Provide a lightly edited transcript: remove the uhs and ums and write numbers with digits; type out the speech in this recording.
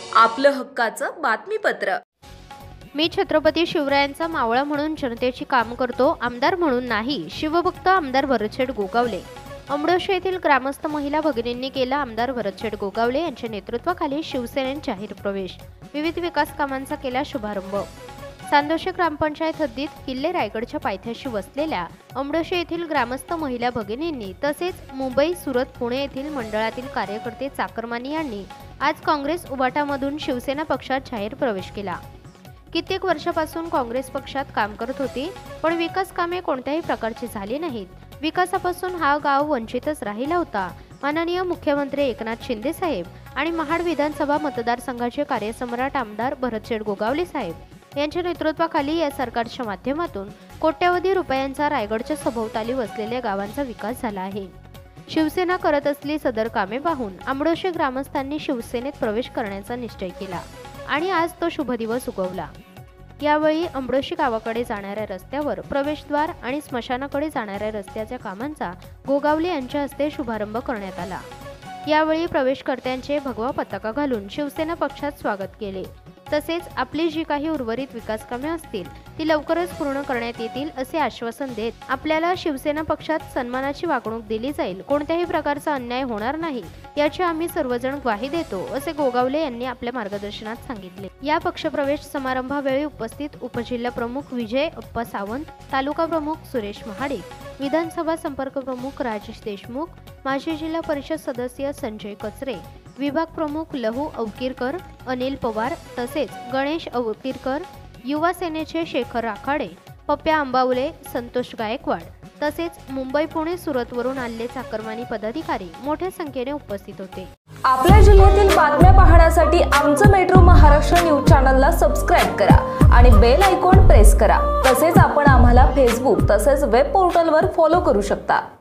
आपलं हक्काचं बातमीपत्र। मी छत्रपती शिवरायांचा मावळा म्हणून जनतेची काम करतो, आमदार म्हणून नाही। शिवभक्त आमदार भरतशेठ गोगावले। अमडोशी येथील ग्रामस्थ महिला भगिनींनी केला आमदार भरतशेठ गोगावले यांच्या नेतृत्वाखाली शिवसेनेत जाहीर प्रवेश। विविध विकास कामांचा केला शुभारंभ। सांदोशी ग्रामपंचायत हद्दीत किल्ले रायगडच्या पायथ्याशी वसलेल्या अमडोशी येथील ग्रामस्थ महिला भगिनींनी तसेच मुंबई, सुरत, पुणे येथील मंडळातील कार्यकर्ते चाकरमानी यांनी आज काँग्रेस उभाटामधून शिवसेना पक्षात जाहीर प्रवेश केला। कित्येक वर्षापासून काँग्रेस पक्षात काम करत होती, पण विकास कामे कोणत्याही प्रकारची झाली नाहीत। विकासापासून हा गाव वंचितच राहिला होता। माननीय मुख्यमंत्री एकनाथ शिंदे साहेब आणि महाड विधानसभा मतदारसंघाचे कार्यसम्राट आमदार भरतशेठ गोगावले साहेब यांच्या नेतृत्वाखाली या सरकारच्या माध्यमातून कोट्यवधी रुपयांचा रायगडच्या सभोवताली वसलेल्या गावांचा विकास झाला आहे। शिवसेना करत असलेली सदर कामे पाहून अमडोशी ग्रामस्थांनी शिवसेनेत प्रवेश करण्याचा निश्चय केला आणि आज तो शुभ दिवस उगवला। यावेळी अमडोशी गावाकडे जाणाऱ्या रस्त्यावर प्रवेशद्वार आणि स्मशानाकडे जाणाऱ्या रस्त्याच्या कामांचा गोगावले यांच्या हस्ते शुभारंभ करण्यात आला। यावेळी प्रवेशकर्त्यांचे भगवा पताका घालून शिवसेना पक्षात स्वागत केले। तसेच आपली जी काही उर्वरित विकास कामे असतील ती लवकरच पूर्ण करण्यात येतील असे आश्वासन देत आपल्याला शिवसेना पक्षात सन्मानाची वागणूक दिली जाईल, कोणत्याही प्रकारचा अन्याय होणार नाही याची आम्ही सर्वजण ग्वाही देतो असे गोगावले यांनी आपल्या मार्गदर्शनात सांगितले। या पक्षप्रवेश समारंभावेळी उपस्थित उपजिल्हा प्रमुख विजय अप्पा सावंत, तालुका प्रमुख सुरेश महाडिक, विधानसभा संपर्क प्रमुख राजेश देशमुख, माजी जिल्हा परिषद सदस्य संजय कचरे, विभाग प्रमुख लहू अवकीरकर, अनिल पवार तसेच गणेश अवकीरकर, युवा सेनेचे शेखर राखाडे, पप्प्या अंबावले, संतोष गायकवाड तसेच मुंबई, पुणे, सुरत वरून आलेले चाकरमानी पदाधिकारी मोठ्या संख्येने उपस्थित होते। आपल्या जिल्ह्यातील बातम्या पाहण्यासाठी आमचं मेट्रो महाराष्ट्र न्यूज चॅनलला सबस्क्राइब करा आणि बेल आयकॉन प्रेस करा। तसेच आपण आम्हाला फेसबुक तसेच वेब पोर्टलवर फॉलो करू शकता।